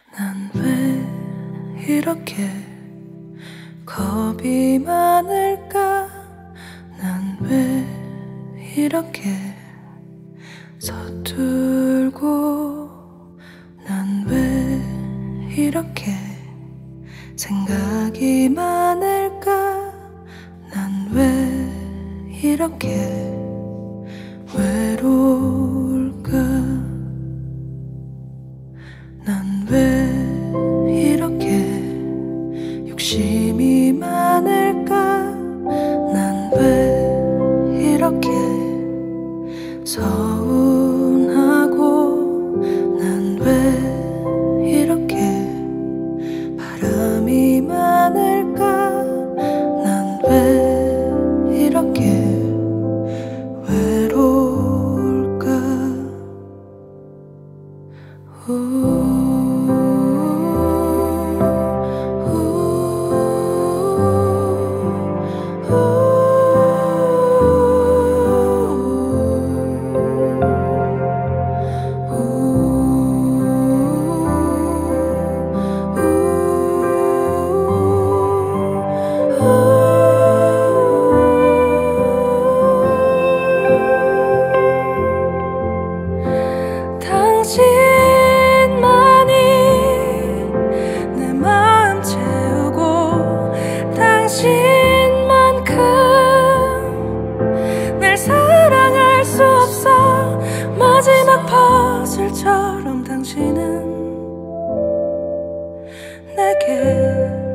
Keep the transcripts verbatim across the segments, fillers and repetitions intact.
난 왜 이렇게 겁이 많을까? 난 왜 이렇게 서툴고 난 왜 이렇게 생각이 많을까? 난 왜 이렇게 외로울까? 난 왜 이렇게 욕심이 많을까? 난 왜 이렇게 서운하고 난 왜 이렇게 바람이 많을까? 난 왜 이렇게 외로울까? 우 당신만이 내 마음 채우고 당신만큼 날 사랑할 수 없어. 마지막 퍼즐처럼 당신은 내게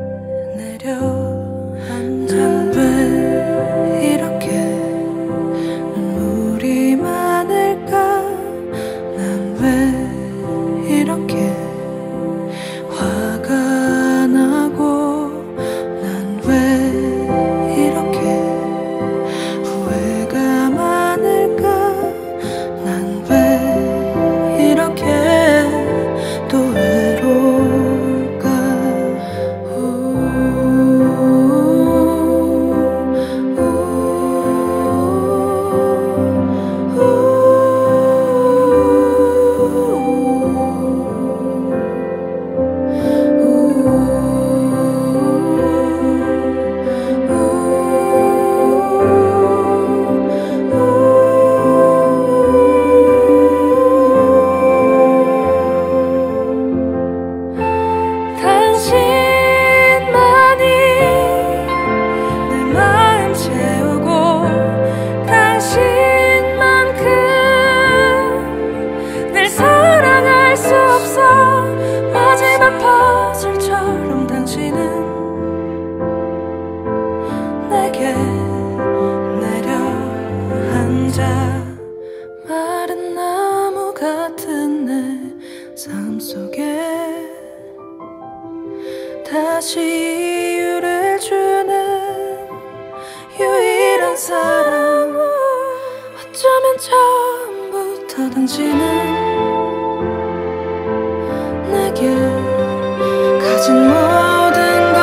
내려앉아. 난 왜 이렇게 눈물이 많을까? 난 왜 이렇게 화가 나고 난 왜 이렇게 후회가 많을까? 난 왜 이렇게 또 외로울까? 우, 우, 우, 당신만이 내 마음 채우고 당신만큼 날 사랑할 수 없어. 마지막 퍼즐처럼 당신은 내게 내려앉아. 마른 나무 같은 내 삶 속에 다시 이유를 주는 유일한 사랑. 어쩌면 처음부터 당신은 내게 가진 모든 걸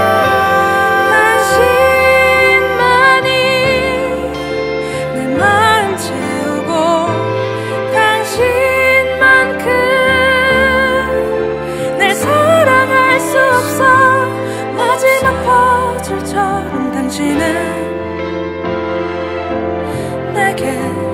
당신만이 내 마음 채우고 당신만큼 날 사랑할 수 없어. 마지막 퍼즐처럼 당신은 내게